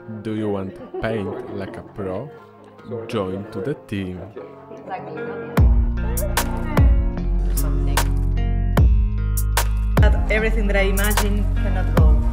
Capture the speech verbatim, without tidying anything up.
Do you want to paint like a pro? Join to the team. Exactly. Something. Everything that I imagine cannot go.